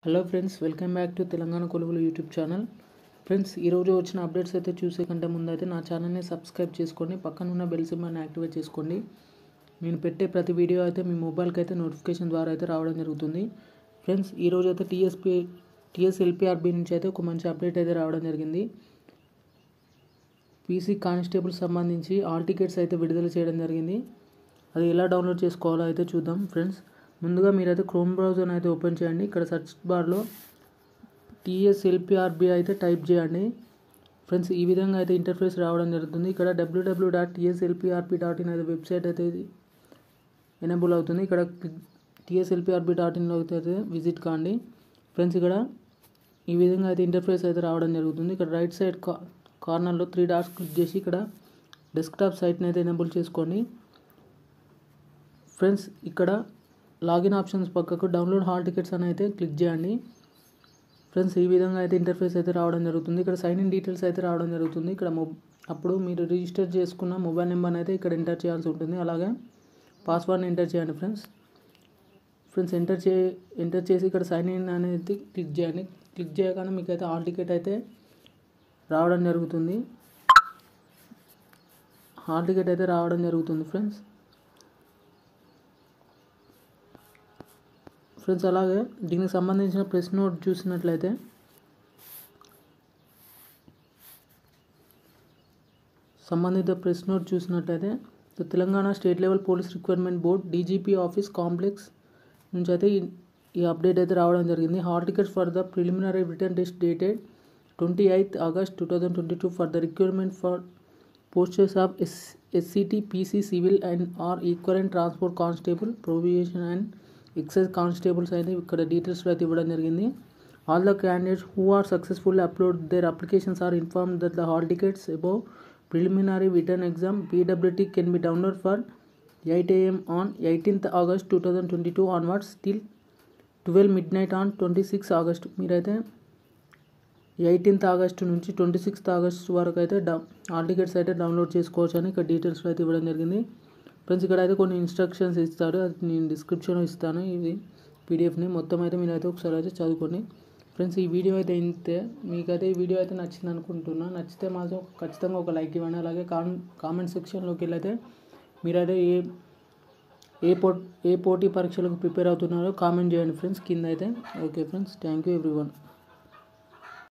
Hello friends, welcome back to Telangana కొలువులు YouTube channel. Friends, ఈరోజు వచ్చిన అప్డేట్స్ అయితే చూసే కంటే ముందు అయితే నా ఛానల్ని సబ్స్క్రైబ్ చేసుకోండి, పక్కన ఉన్న బెల్ సింబల్ని యాక్టివేట్ చేసుకోండి. నేను పెట్టే ప్రతి వీడియో అయితే మీ మొబైల్కి అయితే నోటిఫికేషన్ ద్వారా అయితే రావడం జరుగుతుంది. ఫ్రెండ్స్, ఈరోజు అయితే టీఎస్ఎల్పిఆర్బి నుంచి అయితే ఒక మంచి అప్డేట్ అయితే రావడం జరిగింది. పీసీ కానిస్టేబుల్ సంబంధించి ఆల్ టికెట్స్ అయితే విడుదల చేయడం జరిగింది. అది ఎలా డౌన్లోడ్ చేసుకోవాలో అయితే చూద్దాం. ఫ్రెండ్స్, ముందుగా మీరైతే క్రోమ్ బ్రౌజర్ని అయితే ఓపెన్ చేయండి. ఇక్కడ సెర్చ్ బార్లో టీఎస్ఎల్పిఆర్బి అయితే టైప్ చేయండి. ఫ్రెండ్స్, ఈ విధంగా అయితే ఇంటర్ఫేస్ రావడం జరుగుతుంది. ఇక్కడ www.tslprb.in అయితే వెబ్సైట్ అయితే ఎనేబుల్ అవుతుంది. ఇక్కడ tslprb.inలో అయితే విజిట్ కాండి. ఫ్రెండ్స్, ఇక్కడ ఈ విధంగా అయితే ఇంటర్ఫేస్ అయితే రావడం జరుగుతుంది. ఇక్కడ రైట్ సైడ్ కార్నర్లో 3 డాట్స్ క్లిక్ చేసి ఇక్కడ డెస్క్టాప్ సైట్ని అయితే ఎనేబుల్ చేసుకోండి. ఫ్రెండ్స్, ఇక్కడ లాగిన్ ఆప్షన్స్ పక్కకు డౌన్లోడ్ హాల్ టికెట్స్ అని అయితే క్లిక్ చేయండి. ఫ్రెండ్స్, ఈ విధంగా అయితే ఇంటర్ఫేస్ అయితే రావడం జరుగుతుంది. ఇక్కడ సైన్ ఇన్ డీటెయిల్స్ అయితే రావడం జరుగుతుంది. ఇక్కడ అప్పుడు మీరు రిజిస్టర్ చేసుకున్న మొబైల్ నెంబర్ని అయితే ఇక్కడ ఎంటర్ చేయాల్సి ఉంటుంది. అలాగే పాస్వర్డ్ని ఎంటర్ చేయండి. ఫ్రెండ్స్ ఎంటర్ చేసి ఇక్కడ సైన్ ఇన్ అనేది క్లిక్ చేయండి. క్లిక్ చేయగానే మీకు అయితే హాల్ టికెట్ అయితే రావడం జరుగుతుంది. హాల్ టికెట్ అయితే రావడం జరుగుతుంది. ఫ్రెండ్స్, అలాగే దీనికి సంబంధించిన ప్రెస్ నోట్ చూసినట్లయితే Telangana state level police recruitment board DGP office complex నుంచి అయితే ఈ అప్డేట్ అయితే రావడం జరిగింది. Hall tickets for the preliminary written test dated 28th August 2022 for the recruitment for posters of SCT PC civil and or equivalent transport constable prohibition and excise constables అయితే ఇక్కడ details అయితే ఇవ్వడం జరిగింది. All the candidates who are successfully upload their applications are informed that the hall tickets above preliminary written exam PWT can be download for 8 AM on 18th August 2022 onwards till 12 midnight on 26th August. మీరైతే 18th August నుంచి 26th August వరకు అయితే hall tickets అయితే download చేసుకోవచ్చు అని ఇక్కడ details అయితే ఇవ్వడం జరిగింది. ఫ్రెండ్స్, ఇక్కడ అయితే కొన్ని ఇన్స్ట్రక్షన్స్ ఇస్తారు, అది నేను డిస్క్రిప్షన్లో ఇస్తాను. ఇది పీడిఎఫ్ని మొత్తం అయితే మీరు అయితే ఒకసారి అయితే చదువుకోండి. ఫ్రెండ్స్, ఈ వీడియో అయితే ఇంతే. మీకైతే ఈ వీడియో అయితే నచ్చింది అనుకుంటున్నా. నచ్చితే మాత్రం ఖచ్చితంగా ఒక లైక్ ఇవ్వండి. అలాగే కామెంట్ సెక్షన్లోకి వెళ్ళైతే మీరైతే ఏ పోటీ పరీక్షలకు ప్రిపేర్ అవుతున్నారో కామెంట్ చేయండి ఫ్రెండ్స్ కింద అయితే. Okay friends, thank you everyone.